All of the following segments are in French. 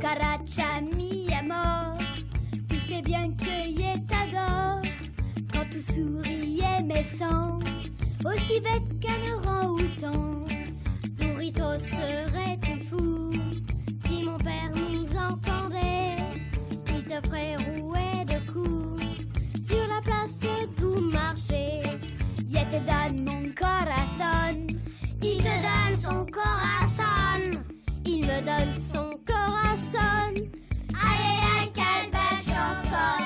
Cucaracha, mi amor, tu sais bien que je t'adore. Quand tu souriais mes sangs, aussi bête qu'un orang-outan. Burrito serait tout fou si mon père nous entendait. Il te ferait rouer de coups sur la place d'où marcher. Je te donne mon corazon. Il te donne son corazon. Il me donne son corazon. Aïe aïe aïe, quelle belle chanson.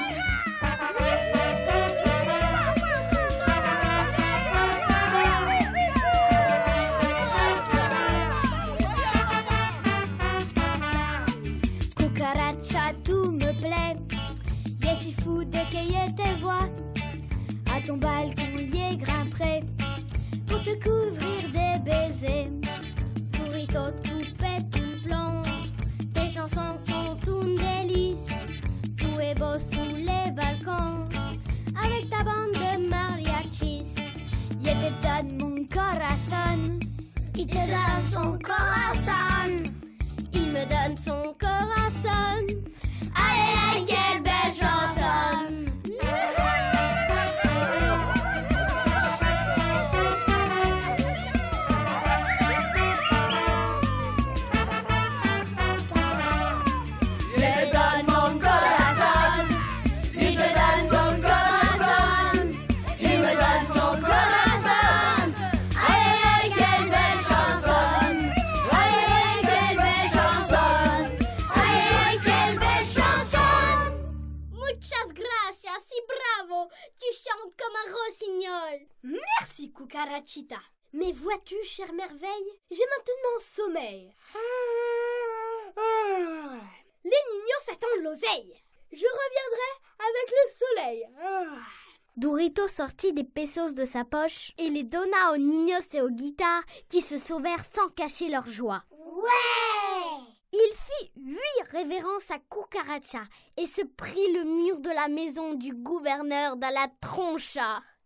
Cucaracha, tout me plaît. Je suis fou de cueillir tes voix. À ton balcon, y grimperai pour te couvrir des baisers. Burrito, tout pète tout plomb. Tes chansons sont un délice. Tout est beau sous les balcons avec ta bande de mariachis. Je te donne mon corazon. Il te donne son corazon. Il me donne son corazon. Aïe aïe aïe, quelle belle chanson. Tu chantes comme un rossignol. Merci, Cucarachita. Mais vois-tu, chère merveille, j'ai maintenant sommeil. Les niños attendent l'oseille. Je reviendrai avec le soleil. Burrito sortit des pesos de sa poche et les donna aux niños et aux guitares qui se sauvèrent sans cacher leur joie. Ouais! Il fit 8 révérences à Cucaracha et se prit le mur de la maison du gouverneur dans la troncha.